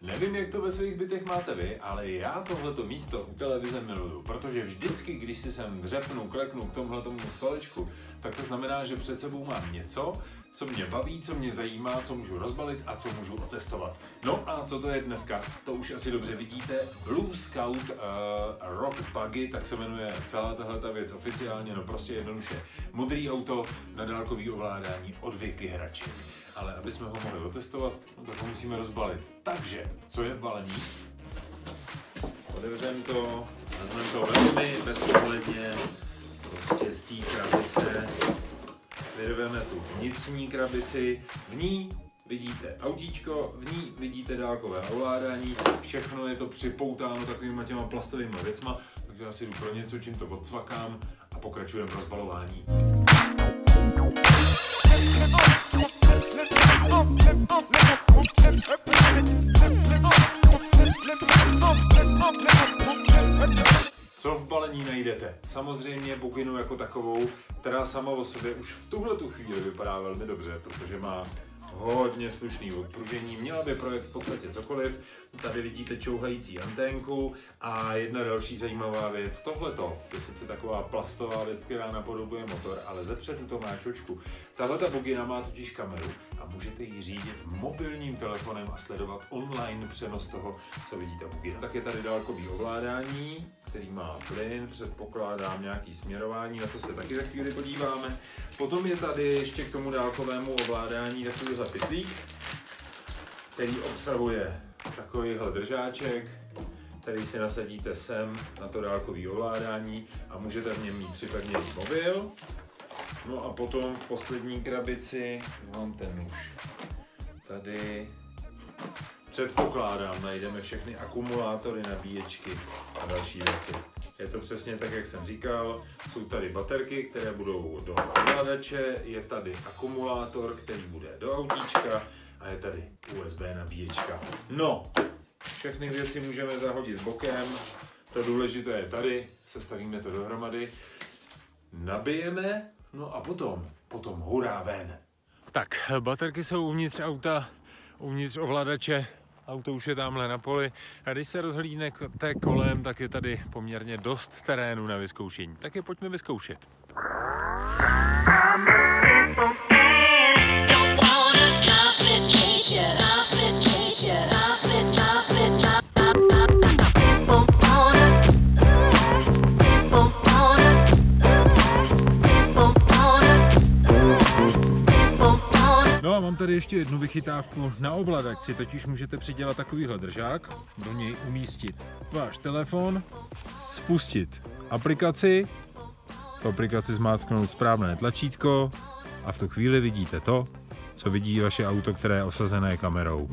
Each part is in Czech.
Nevím, jak to ve svých bytech máte vy, ale já tohleto místo u televize miluju, protože vždycky, když si sem dřepnu, kleknu k tomhletomu stolečku, tak to znamená, že před sebou mám něco, co mě baví, co mě zajímá, co můžu rozbalit a co můžu otestovat. No a co to je dneska? To už asi dobře vidíte. Blue Scout Rock Buggy, tak se jmenuje celá tahleta věc oficiálně, no prostě jednoduše. Modrý auto na dálkový ovládání od vykyhraček. Ale aby jsme ho mohli otestovat, no tak ho musíme rozbalit. Takže, co je v balení? Otevřeme to, vezmeme to velmi bezohledně, prostě z té krabice. Vyrveme tu vnitřní krabici, v ní vidíte autíčko, v ní vidíte dálkové ovládání, všechno je to připoutáno takovýma těma plastovými věcma, takže já si jdu pro něco, čím to odsvakám a pokračujeme v rozbalování. Co v balení najdete? Samozřejmě buginu jako takovou, která sama o sobě už v tuhletu chvíli vypadá velmi dobře, protože má hodně slušný odpružení, měla by projet v podstatě cokoliv. Tady vidíte čouhající anténku a jedna další zajímavá věc. Tohleto je sice taková plastová věc, která napodobuje motor, ale zepředu to má čočku. Tahleta bugina má totiž kameru a můžete ji řídit mobilním telefonem a sledovat online přenos toho, co vidíte bugina. Tak je tady dálkový ovládání, který má plyn, předpokládám nějaký směrování, na to se taky za chvíli podíváme. Potom je tady ještě k tomu dálkovému ovládání takovýhle pytlík, který obsahuje takovýhle držáček, který si nasadíte sem na to dálkové ovládání a můžete v něm mít připevněný mobil. No a potom v poslední krabici mám ten už tady. Předpokládám, najdeme všechny akumulátory, nabíječky a další věci. Je to přesně tak, jak jsem říkal. Jsou tady baterky, které budou do ovladače, je tady akumulátor, který bude do autíčka a je tady USB nabíječka. No, všechny věci můžeme zahodit bokem. To důležité je tady, sestavíme to dohromady, nabijeme, no a potom hurá ven. Tak, baterky jsou uvnitř auta, uvnitř ovladače. Auto už je tamhle na poli a když se rozhlídnete kolem, tak je tady poměrně dost terénu na vyzkoušení. Tak je pojďme vyzkoušet. No a mám tady ještě jednu vychytávku. Na ovladač si totiž můžete přidělat takovýhle držák, do něj umístit váš telefon, spustit aplikaci, v aplikaci zmáčknout správné tlačítko a v tu chvíli vidíte to, co vidí vaše auto, které je osazené kamerou.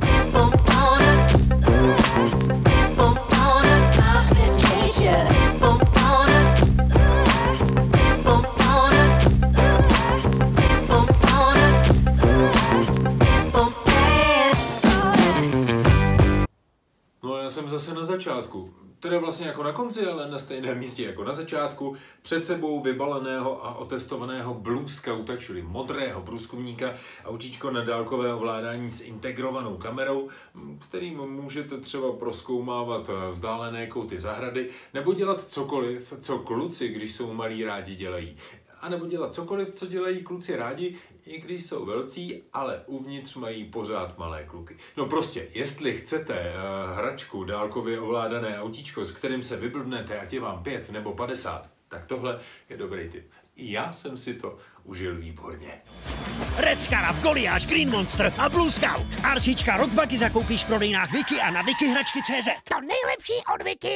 Jsem zase na začátku, teda vlastně jako na konci, ale na stejném místě jako na začátku, před sebou vybaleného a otestovaného Blue Scouta, čili modrého průzkumníka, autíčko na dálkové ovládání s integrovanou kamerou, kterým můžete třeba prozkoumávat vzdálené kouty zahrady, nebo dělat cokoliv, co kluci, když jsou malí, rádi dělají. A nebo dělat cokoliv, co dělají kluci rádi, i když jsou velcí, ale uvnitř mají pořád malé kluky. No prostě, jestli chcete hračku, dálkově ovládané autíčko, s kterým se vyblbnete, ať je vám 5 nebo 50, tak tohle je dobrý tip. I já jsem si to užil výborně. Red Scarab, Goliáš, Green Monster a Blue Scout. RCčka Rock Buggy zakoupíš v prodejnách Wiki a na wikyhračky.cz. To nejlepší od Wiki.